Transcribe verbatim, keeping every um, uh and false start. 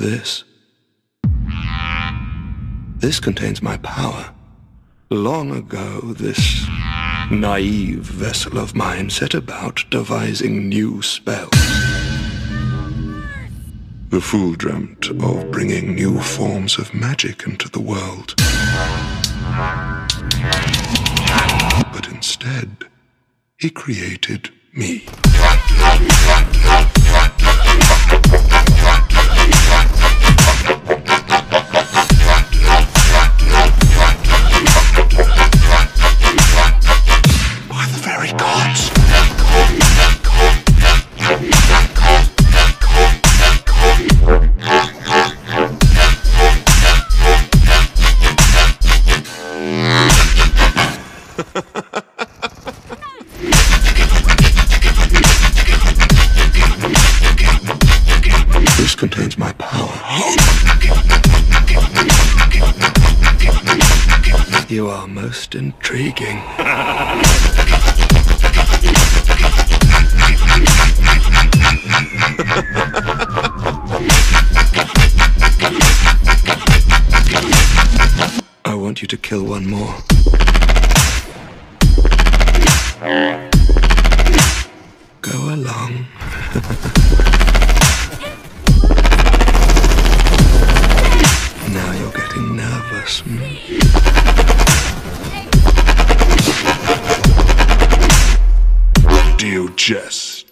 This. This contains my power. Long ago, this naive vessel of mine set about devising new spells. The fool dreamt of bringing new forms of magic into the world. But instead, he created me. By the very gods. This contains my power. You are most intriguing. I want you to kill one more. Go along. Now you're getting nervous. Hmm? Do you jest?